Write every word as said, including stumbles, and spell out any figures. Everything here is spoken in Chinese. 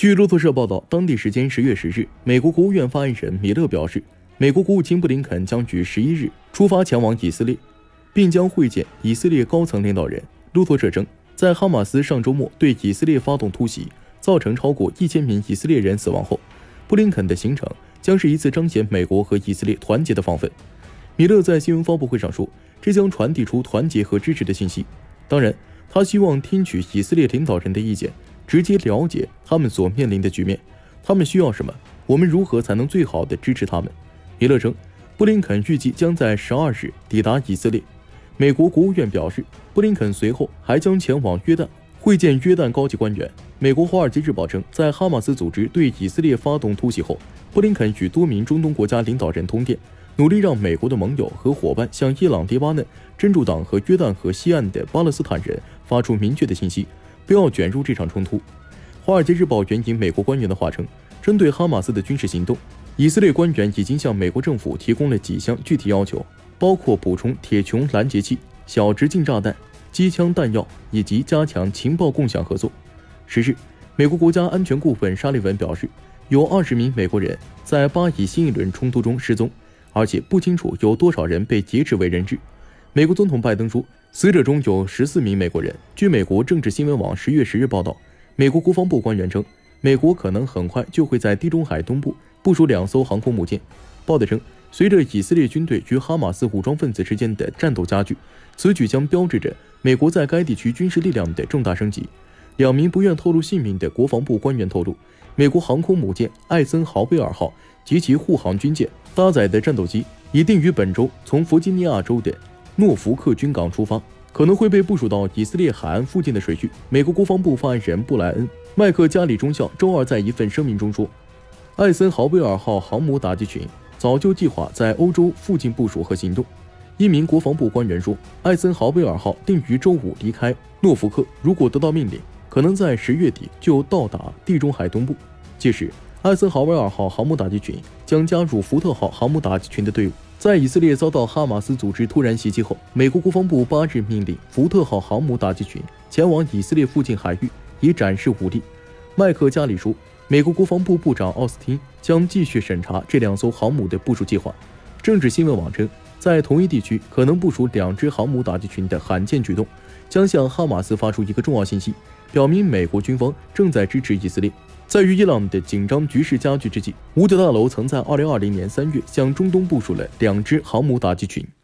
据路透社报道，当地时间十月十日，美国国务院发言人米勒表示，美国国务卿布林肯将于十一日出发前往以色列，并将会见以色列高层领导人。路透社称，在哈马斯上周末对以色列发动突袭，造成超过一千名以色列人死亡后，布林肯的行程将是一次彰显美国和以色列团结的访问。米勒在新闻发布会上说，这将传递出团结和支持的信息。当然，他希望听取以色列领导人的意见，直接了解他们所面临的局面，他们需要什么，我们如何才能最好地支持他们。米勒称，布林肯预计将在十二日抵达以色列。美国国务院表示，布林肯随后还将前往约旦会见约旦高级官员。美国《华尔街日报》称，在哈马斯组织对以色列发动突袭后，布林肯与多名中东国家领导人通电，努力让美国的盟友和伙伴向伊朗、黎巴嫩、真主党和约旦河西岸的巴勒斯坦人发出明确的信息，不要卷入这场冲突。《华尔街日报》援引美国官员的话称，针对哈马斯的军事行动，以色列官员已经向美国政府提供了几项具体要求，包括补充铁穹拦截器、小直径炸弹、机枪弹药以及加强情报共享合作。十日，美国国家安全顾问沙利文表示，有二十名美国人在巴以新一轮冲突中失踪，而且不清楚有多少人被劫持为人质。美国总统拜登说，死者中有十四名美国人。据美国政治新闻网十月十日报道，美国国防部官员称，美国可能很快就会在地中海东部部署两艘航空母舰。报道称，随着以色列军队与哈马斯武装分子之间的战斗加剧，此举将标志着美国在该地区军事力量的重大升级。两名不愿透露姓名的国防部官员透露，美国航空母舰艾森豪威尔号及其护航军舰搭载的战斗机已定于本周从弗吉尼亚州的诺福克军港出发，可能会被部署到以色列海岸附近的水域。美国国防部发言人布莱恩·麦克加里中校周二在一份声明中说，艾森豪威尔号航母打击群早就计划在欧洲附近部署和行动。一名国防部官员说，艾森豪威尔号定于周五离开诺福克，如果得到命令，可能在十月底就到达地中海东部。届时，艾森豪威尔号航母打击群将加入福特号航母打击群的队伍。在以色列遭到哈马斯组织突然袭击后，美国国防部八日命令福特号航母打击群前往以色列附近海域，以展示武力。麦克加里说，美国国防部部长奥斯汀将继续审查这两艘航母的部署计划。政治新闻网称，在同一地区可能部署两支航母打击群的罕见举动，将向哈马斯发出一个重要信息，表明美国军方正在支持以色列。在与伊朗的紧张局势加剧之际，五角大楼曾在二零二零年三月向中东部署了两支航母打击群。